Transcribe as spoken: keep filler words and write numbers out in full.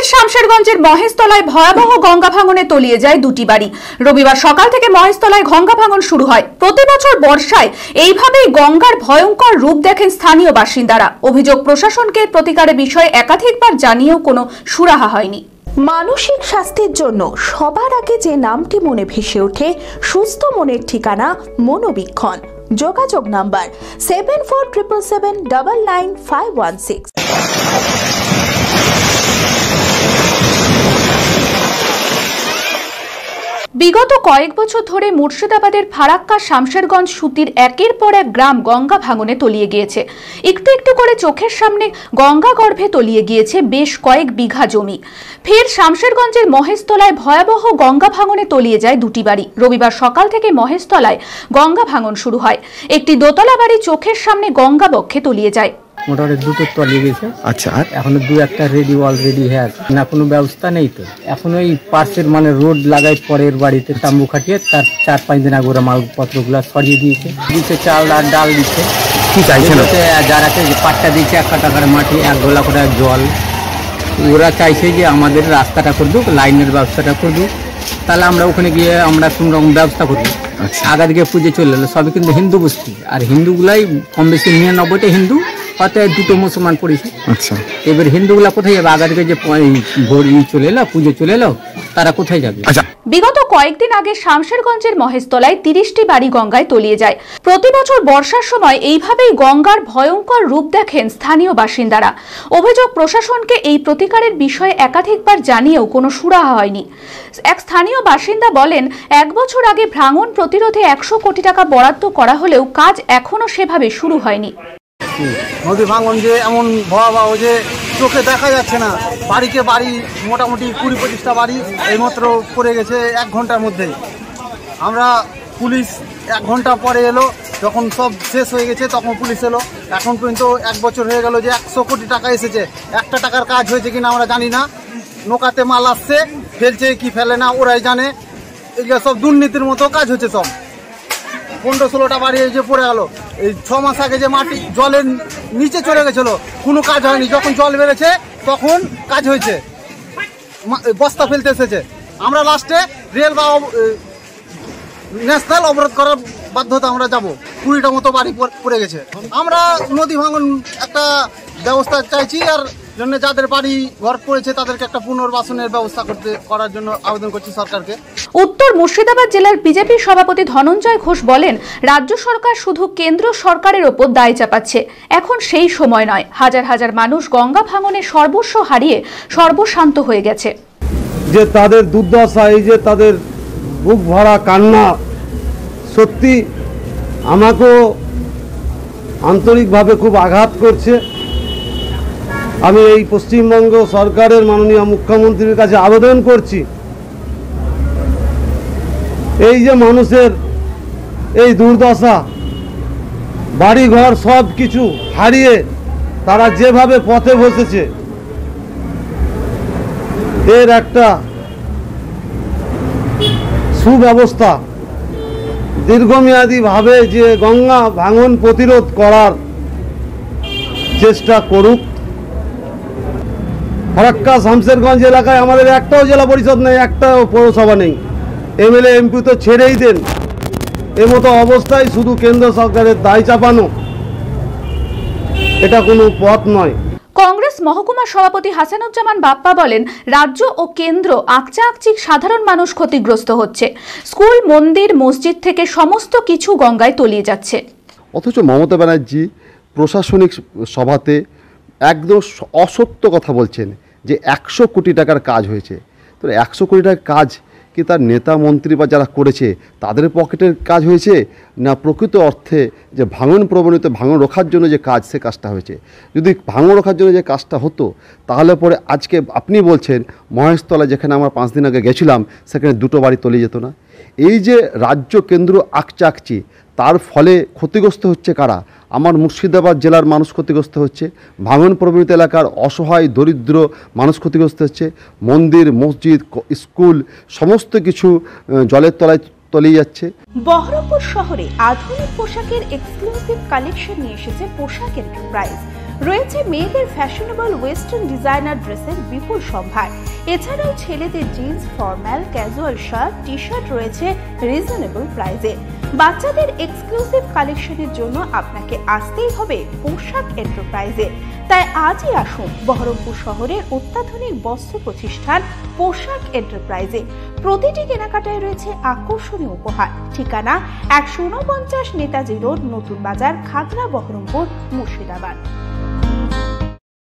ফের শামশেরগঞ্জের মহেশতলায় ভয়াবহ গঙ্গা ভাঙনে তলিয়ে যায় দুটি বাড়ি। রবিবার সকাল থেকে মহেশতলায় গঙ্গা ভাঙন শুরু হয়। প্রতি বছর বর্ষায় এইভাবেই গঙ্গার ভয়ঙ্কর রূপ দেখেন স্থানীয় বাসিন্দারা। অভিযোগ, প্রশাসনকে প্রতিকারের বিষয়ে একাধিকবার জানিয়েও কোনো সুরাহা হয়নি। মানসিক স্বাস্থ্যের জন্য সবার আগে যে নামটি মনে ভেসে ওঠে, সুস্থ মনের ঠিকানা মনোবীক্ষণ। যোগাযোগ number seven four triple seven double nine five one six. বিগত কয়েক বছর ধরে মুর্শিদাবাদের ফারাক্কা শামশেরগঞ্জ সুতির একের পর এক গ্রাম গঙ্গা ভাঙনে তলিয়ে গিয়েছে। একটু একটু করে চোখের সামনে গঙ্গা গর্ভে তলিয়ে গিয়েছে বেশ কয়েক বিঘা জমি। ফের শামশেরগঞ্জের মহেশতলায় ভয়াবহ গঙ্গা ভাঙনে তলিয়ে যায় দুটি বাড়ি। রবিবার সকাল থেকে মহেশতলায় গঙ্গা ভাঙন শুরু হয়। একটি দোতলা বাড়ি চোখের সামনে গঙ্গা বক্ষে তলিয়ে যায়। মোটামুটি দুটো তলিয়ে গেছে। আচ্ছা, আর এখনো দু একটা রেডি অলরেডি হ্যাঁ, না কোনো ব্যবস্থা নেই তো। এখন ওই পাশের মানে রোড লাগাই পরের বাড়িতে তাম্বু খাটিয়ে তার চার পাঁচ দিন আগে ওরা মালপত্রগুলো সরিয়ে দিয়েছে, দিচ্ছে চাল আর ডাল দিচ্ছে। কি চাইছে যারা পাট্টা দিচ্ছে এক টাকার মাটি, এক গোলা করে জল। ওরা চাইছে যে আমাদের রাস্তাটা করে দুক, লাইনের ব্যবস্থাটা করে দুক, তাহলে আমরা ওখানে গিয়ে আমরা কোনো রকম ব্যবস্থা করবো। আগা দিকে পুজো চলে এলো, সবই কিন্তু হিন্দু বস্তি, আর হিন্দুগুলাই কম বেশি নিরানব্বইটা হিন্দু, হয়তো দুটো মুসলমান পড়েছে। আচ্ছা, এবার হিন্দুগুলা কোথায় যাবে? আগা দিকে যে ভোর চলে এলো, পুজো চলে এলো, তারা কোথায় যাবে? বিগত কয়েকদিন আগে শামশেরগঞ্জের মহেশতলায় তিরিশটি বাড়ি গঙ্গায় তলিয়ে যায়। প্রতি বছর বর্ষার সময় এইভাবেই গঙ্গার ভয়ঙ্কর রূপ দেখেন স্থানীয় বাসিন্দারা। অভিযোগ, প্রশাসনকে এই প্রতিকারের বিষয়ে একাধিকবার জানিয়েও কোনো সুরাহা হয়নি। এক স্থানীয় বাসিন্দা বলেন, এক বছর আগে ভাঙন প্রতিরোধে একশো কোটি টাকা বরাদ্দ করা হলেও কাজ এখনো সেভাবে শুরু হয়নি। নদী ভাঙন যে এমন ভয়াবহ যে চোখে দেখা যাচ্ছে না। বাড়িকে বাড়ি মোটামুটি কুড়ি পঁচিশটা বাড়ি এইমাত্র পড়ে গেছে এক ঘন্টার মধ্যেই। আমরা পুলিশ এক ঘন্টা পরে এলো, যখন সব শেষ হয়ে গেছে তখন পুলিশ এলো। এখন পর্যন্ত এক বছর হয়ে গেল যে একশো কোটি টাকা এসেছে, একটা টাকার কাজ হয়েছে কিনা আমরা জানি না। নৌকাতে মাল আসছে, ফেলছে কি ফেলে না ওরাই জানে। এগুলো সব দুর্নীতির মতো কাজ হচ্ছে। সব পনেরো ষোলোটা বাড়ি এই যে পড়ে গেল। এই ছ মাস আগে যে মাটি জলের নিচে চলে গেছিল, কোনো কাজ হয়নি। যখন জল বেড়েছে তখন কাজ হয়েছে, বস্তা ফেলতে এসেছে। আমরা লাস্টে রেল বা ন্যাশনাল অবরোধ করার বাধ্যতা আমরা যাব। কুড়িটা মতো বাড়ি পড়ে গেছে। আমরা নদী ভাঙন একটা ব্যবস্থা চাইছি, আর জন্য যাদের বাড়ি ঘর পড়েছে তাদেরকে একটা পুনর্বাসনের ব্যবস্থা করতে করার জন্য আবেদন করছি সরকারকে। উত্তর মুর্শিদাবাদ জেলার বিজেপি সভাপতি ধনঞ্জয় ঘোষ বলেন, রাজ্য সরকার শুধু কেন্দ্র সরকারের ওপর দায় চাপাচ্ছে। এখন সেই সময় নয়। হাজার হাজার মানুষ গঙ্গা ভাঙনে সর্বস্ব হারিয়ে সর্বশান্ত হয়ে গেছে। যে তাদের দুর্দশা, এই যে তাদের বুক ভরা কান্না, সত্যি আমাকেও আন্তরিকভাবে খুব আঘাত করছে। আমি এই পশ্চিমবঙ্গ সরকারের মাননীয় মুখ্যমন্ত্রীর কাছে আবেদন করছি, এই যে মানুষের এই দুর্দশা, বাড়িঘর সব কিছু হারিয়ে তারা যেভাবে পথে বসেছে, এর একটা সুব্যবস্থা দীর্ঘমেয়াদীভাবে যে গঙ্গা ভাঙন প্রতিরোধ করার চেষ্টা করুক। ফারাক্কা শামশেরগঞ্জ এলাকায় আমাদের একটাও জেলা পরিষদ নেই, একটাও পৌরসভা নেই। এমএলএ এমপি তো ছেড়েই দেন। এমতো অবস্থায় শুধু কেন্দ্র সরকারের দায় চাপানো, এটা কোনো পথ নয়। কংগ্রেস মহকুমা সভাপতি হাসানুজ্জামান বাপ্পা বলেন, রাজ্য ও কেন্দ্র আকচা আকচিক সাধারণ মানুষ ক্ষতিগ্রস্ত হচ্ছে। স্কুল, মন্দির, মসজিদ থেকে সমস্ত কিছু গঙ্গায় তলিয়ে যাচ্ছে। অথচ মমতা ব্যানার্জি প্রশাসনিক সভাতে একদম অসত্য কথা বলছেন যে একশো কোটি টাকার কাজ হয়েছে। তো একশো কোটি টাকার কাজ কি তার নেতা মন্ত্রী বা যারা করেছে তাদের পকেটের কাজ হয়েছে, না প্রকৃত অর্থে যে ভাঙন প্রবণিত ভাঙন রোখার জন্য যে কাজ, সে কাজটা হয়েছে? যদি ভাঙন রোখার জন্য যে কাজটা হতো, তাহলে পরে আজকে আপনি বলছেন মহেশতলা, যেখানে আমরা পাঁচ দিন আগে গেছিলাম, সেখানে দুটো বাড়ি তলিয়ে যেত না। এই যে রাজ্য কেন্দ্র আকচা আকচি, তার ফলে ক্ষতিগ্রস্ত হচ্ছে কারা? আমার মুর্শিদাবাদ জেলার মানুষ ক্ষতিগ্রস্ত হচ্ছে, ভাঙন প্রবণিত এলাকার অসহায় দরিদ্র মানুষ ক্ষতিগ্রস্ত হচ্ছে। মন্দির, মসজিদ, স্কুল সমস্ত কিছু জলের তলায় তলিয়ে যাচ্ছে। বহরমপুর শহরে আধুনিক পোশাকের এক্সক্লুসিভ কালেকশন নিয়ে এসেছে পোশাকের প্রাইস। রয়েছে মেয়েদের ফ্যাশনেবল ওয়েস্টার্ন ডিজাইনার ড্রেসের বিপুল সম্ভার। এছাড়াও ছেলেদের jeans, formal, casual shirt, T shirt রয়েছে রিজনেবল প্রাইসে। বাচ্চাদের এক্সক্লুসিভ কালেকশনের জন্য আপনাকে আসতেই হবে পোশাক এন্টারপ্রাইজে। তাই আজই আসুন বহরমপুর শহরের অত্যাধুনিক বস্ত্র প্রতিষ্ঠান পোশাক এন্টারপ্রাইজে। প্রতিটি কেনাকাটায় রয়েছে আকর্ষণীয় উপহার। ঠিকানা একশো উনপঞ্চাশ নেতাজি রোড, নতুন বাজার, খাগড়া, বহরমপুর, মুর্শিদাবাদ।